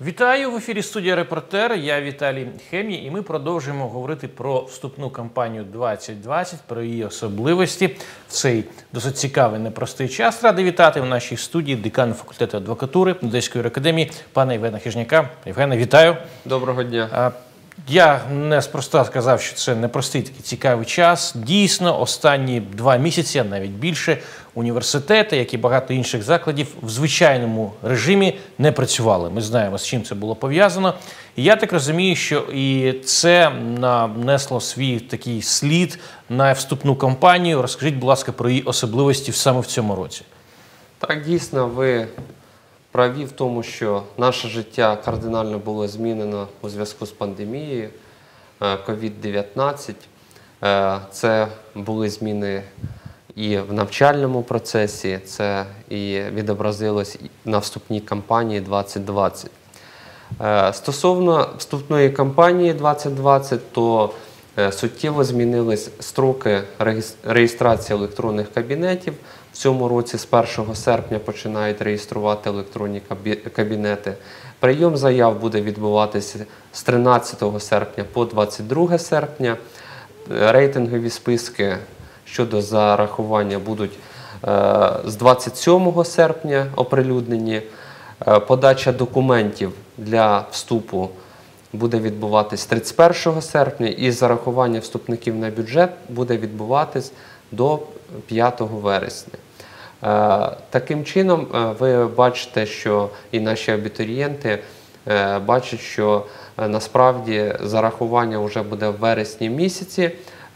Вітаю! В ефірі студія «Репортер». Я Віталій Хемій, і ми продовжуємо говорити про вступну кампанію 2020, про її особливості в цей досить цікавий, непростий час. Радий вітати в нашій студії декана факультету адвокатури Одеської академії пана Євгена Хижняка. Євгене, вітаю! Доброго дня! Я неспроста сказав, що це непростий такий цікавий час. Дійсно, останні 2 місяці, а навіть більше, університети, як і багато інших закладів, в звичайному режимі не працювали. Ми знаємо, з чим це було пов'язано. І я так розумію, що і це нанесло свій такий слід на вступну кампанію. Розкажіть, будь ласка, про її особливості саме в цьому році. Так, дійсно, ви праві в тому, що наше життя кардинально було змінено у зв'язку з пандемією COVID-19. Це були зміни і в навчальному процесі, це і відобразилось на вступній кампанії 2020. Стосовно вступної кампанії 2020, то суттєво змінились строки реєстрації електронних кабінетів. В цьому році з 1 серпня починають реєструвати електронні кабінети. Прийом заяв буде відбуватися з 13 серпня по 22 серпня. Рейтингові списки щодо зарахування будуть з 27 серпня оприлюднені. Подача документів для вступу буде відбуватись 31 серпня і зарахування вступників на бюджет буде відбуватись до 5 вересня. Таким чином, ви бачите, що і наші абітурієнти бачать, що насправді зарахування вже буде в вересні місяці,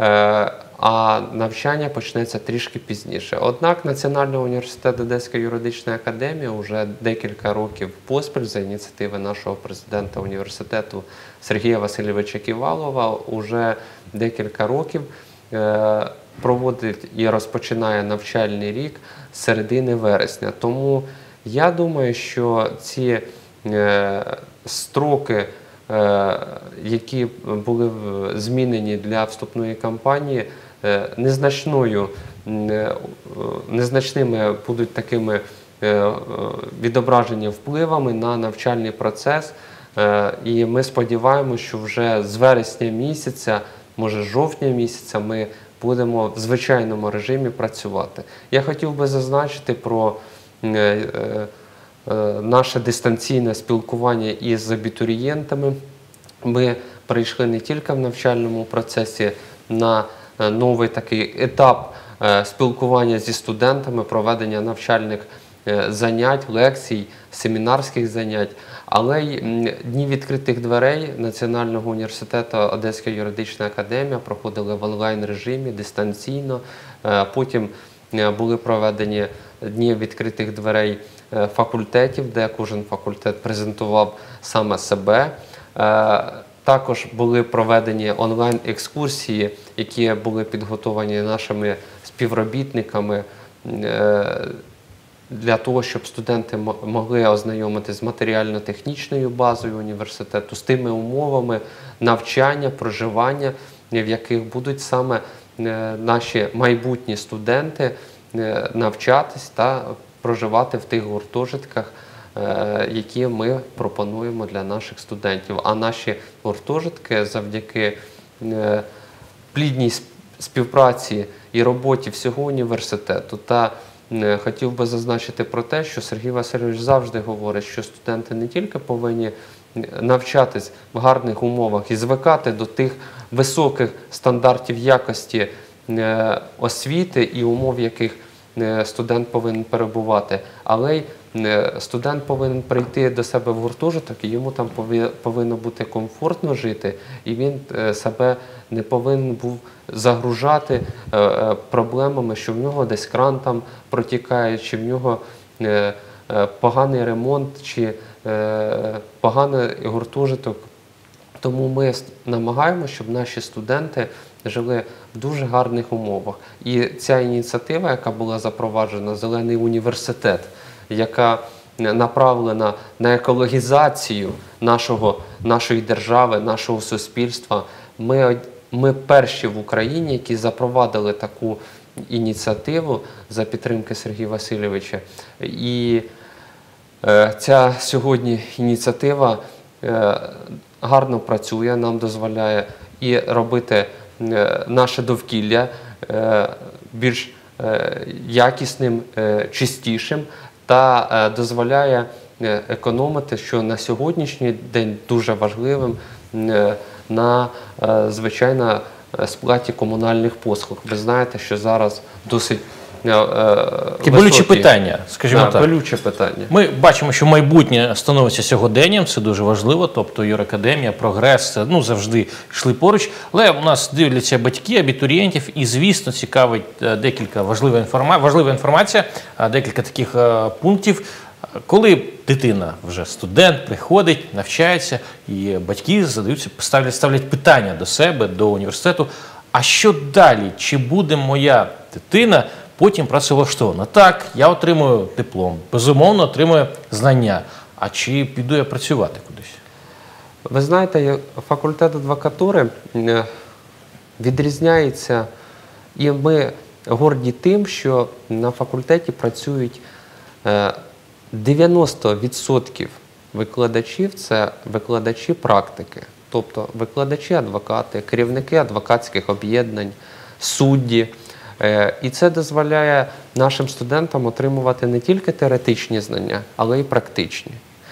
а навчання почнеться трішки пізніше. Однак Національний університет Одеська юридична академія вже декілька років поспіль за ініціативи нашого президента університету Сергія Васильовича Ківалова вже декілька років проводить і розпочинає навчальний рік з середини вересня. Тому я думаю, що ці строки, які були змінені для вступної кампанії, незначними будуть такими відображені впливами на навчальний процес. І ми сподіваємося, що вже з вересня місяця, може з жовтня місяця, ми будемо в звичайному режимі працювати. Я хотів би зазначити про наше дистанційне спілкування із абітурієнтами. Ми прийшли не тільки в навчальному процесі на новий такий етап спілкування зі студентами, проведення навчальних занять, лекцій, семінарських занять, але й дні відкритих дверей Національного університету Одеська юридична академія проходили в онлайн-режимі, дистанційно. Потім були проведені дні відкритих дверей факультетів, де кожен факультет презентував саме себе. Також були проведені онлайн-екскурсії, які були підготовані нашими співробітниками для того, щоб студенти могли ознайомитися з матеріально-технічною базою університету, з тими умовами навчання, проживання, в яких будуть саме наші майбутні студенти навчатись та проживати в тих гуртожитках, які ми пропонуємо для наших студентів. А наші гуртожитки завдяки плідній співпраці і роботі всього університету та хотів би зазначити про те, що Сергій Васильович завжди говорить, що студенти не тільки повинні навчатись в гарних умовах і звикати до тих високих стандартів якості освіти і умов, в яких студент повинен перебувати, але й студент повинен прийти до себе в гуртожиток, і йому там повинно бути комфортно жити, і він себе не повинен був загружати проблемами, що в нього десь кран там протікає, чи в нього поганий ремонт, чи поганий гуртожиток. Тому ми намагаємося, щоб наші студенти жили в дуже гарних умовах. І ця ініціатива, яка була запроваджена, «Зелений університет», яка направлена на екологізацію нашої держави, нашого суспільства, ми перші в Україні, які запровадили таку ініціативу за підтримки Сергія Васильовича. І Ця сьогодні ініціатива гарно працює, нам дозволяє і робити наше довкілля більш якісним, чистішим та дозволяє економити, що на сьогоднішній день дуже важливим, на, звичайно, сплаті комунальних послуг. Ви знаєте, що зараз досить болючі питання, скажімо так. Болюче питання. Ми бачимо, що майбутнє становиться сьогоденням, це дуже важливо, тобто юракадемія, прогрес, це завжди йшли поруч. Але у нас дивляться батьки, абітурієнтів, і, звісно, цікавить декілька важлива інформація, декілька таких пунктів. Коли дитина вже студент, приходить, навчається, і батьки ставлять питання до себе, до університету, а що далі? Чи буде моя дитина потім працевлаштована? Так, я отримую диплом, безумовно, отримую знання. А чи піду я працювати кудись? Ви знаєте, факультет адвокатури відрізняється, і ми горді тим, що на факультеті працюють 90% викладачів – це викладачі практики. Тобто викладачі-адвокати, керівники адвокатських об'єднань, судді. І це дозволяє нашим студентам отримувати не тільки теоретичні знання, але й практичні.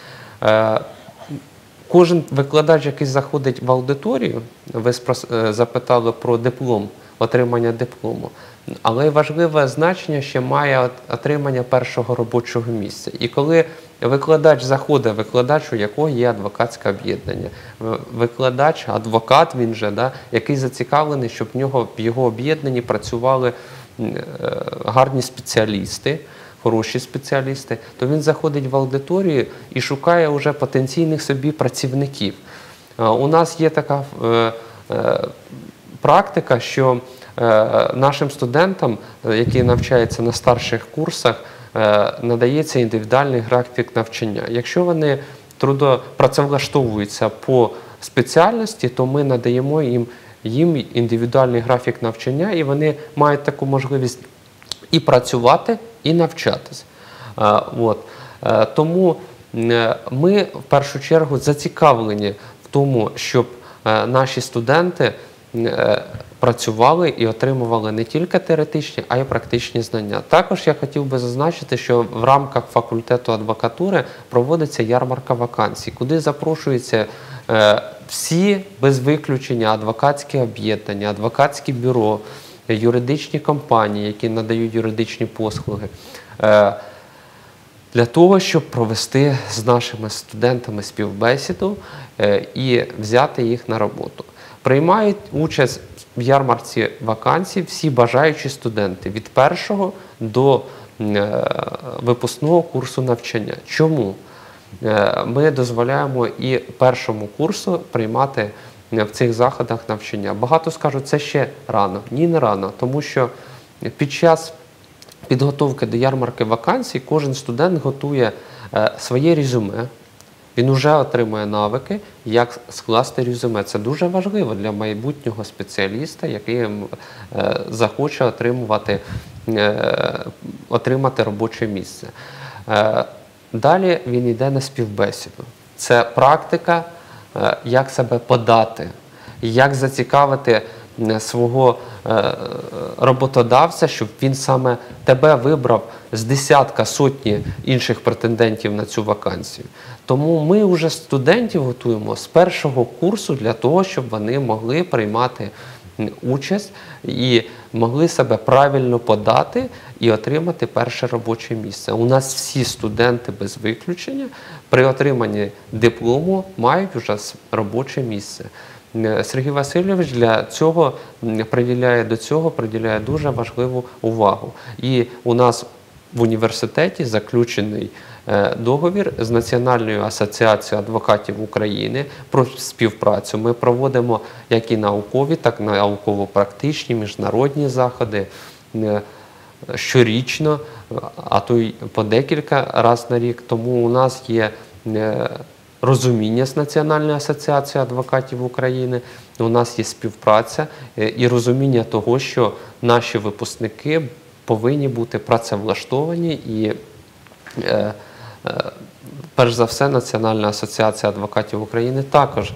Кожен викладач, який заходить в аудиторію, ви запитали про диплом, отримання диплому, але важливе значення ще має отримання першого робочого місця. І коли викладач заходить, викладач, у якого є адвокатське об'єднання, викладач, адвокат він же, який зацікавлений, щоб в його об'єднанні працювали гарні спеціалісти, хороші спеціалісти, то він заходить в аудиторію і шукає вже потенційних собі працівників. У нас є така практика, що нашим студентам, які навчаються на старших курсах, надається індивідуальний графік навчання. Якщо вони працевлаштовуються по спеціальності, то ми надаємо їм індивідуальний графік навчання, і вони мають таку можливість і працювати, і навчатись. Тому ми в першу чергу зацікавлені в тому, щоб наші студенти працювали і отримували не тільки теоретичні, а й практичні знання. Також я хотів би зазначити, що в рамках факультету адвокатури проводиться ярмарка вакансій, куди запрошуються всі без виключення адвокатські об'єднання, адвокатські бюро, юридичні компанії, які надають юридичні послуги, для того, щоб провести з нашими студентами співбесіду і взяти їх на роботу. Приймають участь в ярмарці вакансій всі бажаючі студенти від першого до випускного курсу навчання. Чому? Ми дозволяємо і першому курсу приймати в цих заходах навчання. Багато скажуть, це ще рано. Ні, не рано, тому що під час підготовки до ярмарки вакансій кожен студент готує своє резюме. Він вже отримує навики, як скласти резюме. Це дуже важливо для майбутнього спеціаліста, який захоче отримати робоче місце. Далі він йде на співбесіду. Це практика, як себе подати, як зацікавити свого роботодавця, щоб він саме тебе вибрав з десятка, сотні інших претендентів на цю вакансію. Тому ми вже студентів готуємо з першого курсу для того, щоб вони могли приймати участь і могли себе правильно подати і отримати перше робоче місце. У нас всі студенти без виключення при отриманні диплому мають вже робоче місце. Сергій Васильович до цього приділяє дуже важливу увагу. І у нас в університеті заключений договір з Національною асоціацією адвокатів України про співпрацю. Ми проводимо як і наукові, так і науково-практичні, міжнародні заходи щорічно, а то й по декілька разів на рік. Тому у нас є розуміння з Національною асоціацією адвокатів України, у нас є співпраця і розуміння того, що наші випускники повинні бути працевлаштовані і перш за все, Національна асоціація адвокатів України також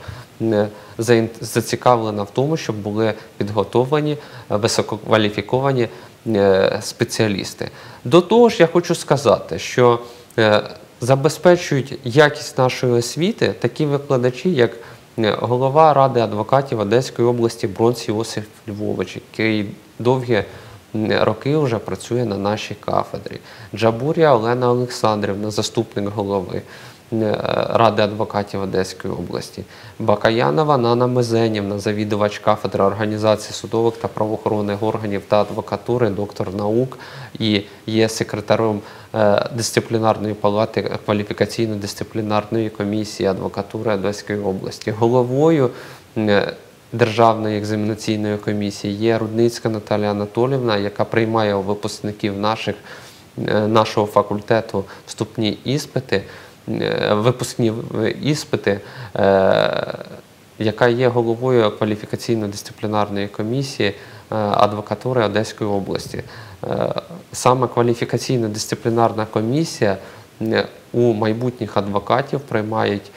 зацікавлена в тому, щоб були підготовлені висококваліфіковані спеціалісти. До того ж, я хочу сказати, що забезпечують якість нашої освіти такі викладачі, як голова Ради адвокатів Одеської області Бронц Йосиф Львович, який довгі роки вже працює на нашій кафедрі. Джабурія Олена Олександрівна, заступник голови Ради адвокатів Одеської області. Бакаянова Нана Мезенівна, завідувач кафедри організації судових та правоохоронних органів та адвокатури, доктор наук і є секретарем дисциплінарної палати кваліфікаційно-дисциплінарної комісії адвокатури Одеської області. Головою Державної екзаменаційної комісії є Рудницька Наталія Анатоліївна, яка приймає у випускників нашого факультету вступні іспити, випускні іспити, яка є головою кваліфікаційно-дисциплінарної комісії адвокатури Одеської області. Саме кваліфікаційно-дисциплінарна комісія у майбутніх адвокатів приймають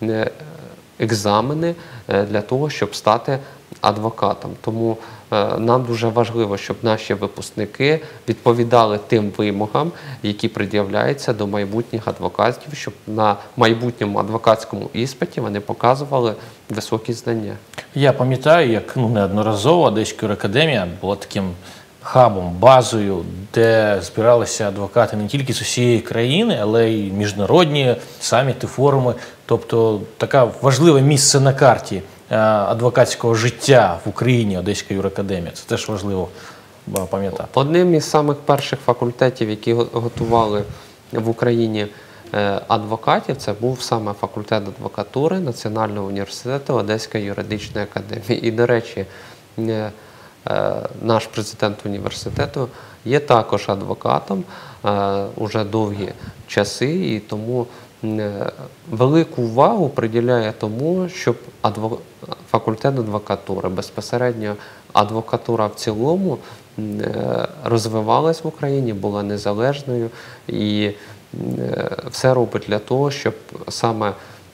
екзамени для того, щоб стати адвокатом. Тому нам дуже важливо, щоб наші випускники відповідали тим вимогам, які пред'являються до майбутніх адвокатів, щоб на майбутньому адвокатському іспиті вони показували високі знання. Я пам'ятаю, як неодноразово Одеська юракадемія була таким хабом, базою, де збиралися адвокати не тільки з усієї країни, але й міжнародні саміти, форуми. Тобто таке важливе місце на карті адвокатського життя в Україні, Одеська юракадемія. Це теж важливо пам'ятати. Одним із самих перших факультетів, які готували в Україні адвокатів, це був саме факультет адвокатури Національного університету Одеської юридичної академії. І, до речі, наш президент університету є також адвокатом уже довгі часи, і тому велику увагу приділяє тому, щоб факультет адвокатури, безпосередньо адвокатура в цілому розвивалась в Україні, була незалежною і все робить для того, щоб саме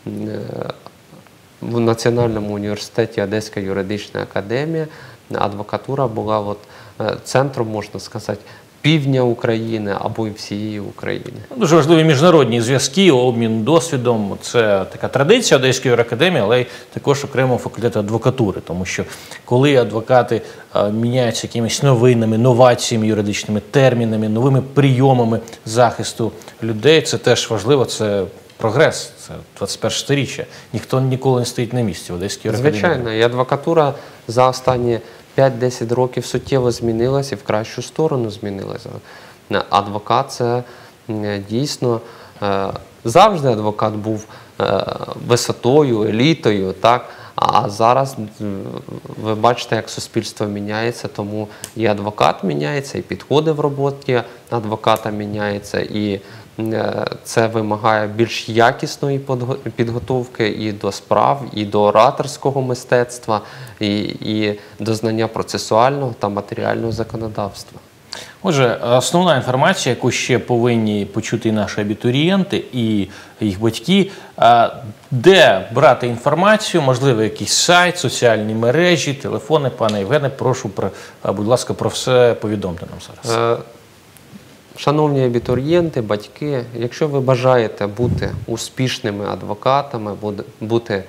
в Національному університеті Одеська юридична академія адвокатура була центром, можна сказати, півдня України або і всієї України. Дуже важливі міжнародні зв'язки, обмін досвідом. Це така традиція Одеської юракадемії, але й також окремо факультету адвокатури. Тому що коли адвокати міняються якимись новинами, новаціями юридичними, термінами, новими прийомами захисту людей, це теж важливо, це прогрес, це 21-річчя. Ніхто ніколи не стоїть на місці в Одеській юракадемії. Звичайно, і адвокатура за останні 5-10 років суттєво змінилася і в кращу сторону змінилася. Адвокат – це дійсно, завжди адвокат був висотою, елітою, так? А зараз ви бачите, як суспільство міняється, тому і адвокат міняється, і підходи в роботі адвоката міняються, і це вимагає більш якісної підготовки і до справ, і до ораторського мистецтва, і до знання процесуального та матеріального законодавства. Отже, основна інформація, яку ще повинні почути і наші абітурієнти, і їх батьки, де брати інформацію, можливо, якийсь сайт, соціальні мережі, телефони. Пане Євгене, прошу, будь ласка, про все повідомте нам зараз. Шановні абітурієнти, батьки, якщо ви бажаєте бути успішними адвокатами, бути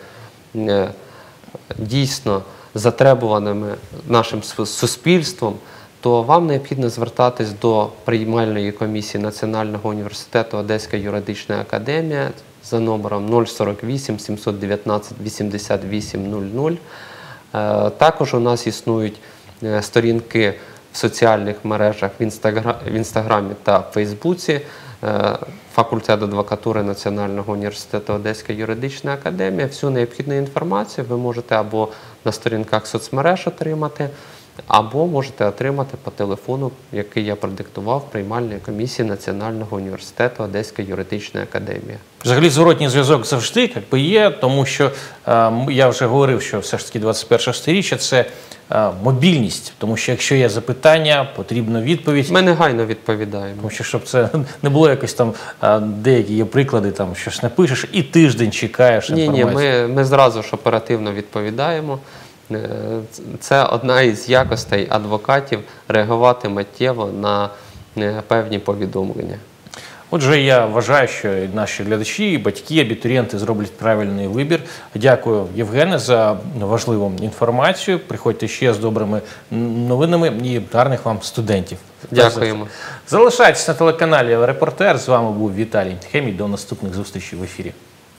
дійсно затребуваними нашим суспільством, то вам необхідно звертатись до приймальної комісії Національного університету Одеська юридична академія за номером 048 719 88 00. Також у нас існують сторінки в соціальних мережах в Інстаграмі та Фейсбуці. Факультет адвокатури Національного університету Одеська юридична академія. Всю необхідну інформацію ви можете або на сторінках соцмереж отримати, або можете отримати по телефону, який я продиктував, приймальної комісії Національного університету Одеська юридична академія. Взагалі зворотній зв'язок завжди є, тому що я вже говорив, що все ж таки 21 сторіччя – це мобільність, тому що якщо є запитання, потрібна відповідь. Ми негайно відповідаємо. Тому що, щоб це не було якось там, деякі є приклади, там щось напишеш і тиждень чекаєш інформацію. Ні, ми зразу ж оперативно відповідаємо. Це одна із якостей адвокатів – реагувати миттєво на певні повідомлення. Отже, я вважаю, що і наші глядачі, і батьки, абітурієнти зроблять правильний вибір. Дякую, Євгене, за важливу інформацію. Приходьте ще з добрими новинами і гарних вам студентів. Дякуємо. Залишайтесь на телеканалі «Репортер». З вами був Віталій Хемій. До наступних зустрічей в ефірі.